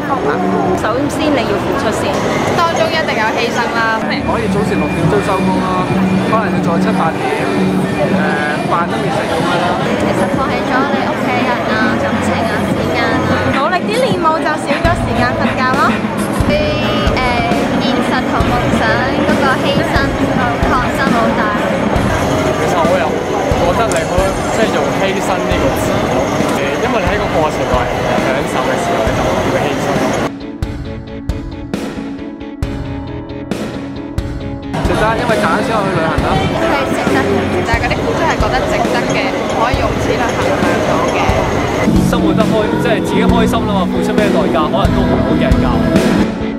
同啊。首先你要付出先，當中一定有犧牲啦。 可以早時6點都收工咯，可能要做7、8點，飯都未食咁樣啦。 其實放棄咗你屋企人啊、感情啊、時間啊， 努力啲練舞就少咗時間瞓覺咯。 對現實同夢想嗰個犧牲抗爭好大。 其實我又覺得你可以即係用犧牲呢個字咯，因為你喺個過程內享受嘅時候，你就唔會犧牲。 值得，因為賺錢先可以去旅行啦。 係值得， 但係嗰啲付出係覺得值得嘅，唔可以用錢去衡量到嘅。 生活得開，即係自己開心啦嘛，付出咩代價，可能都唔好計較。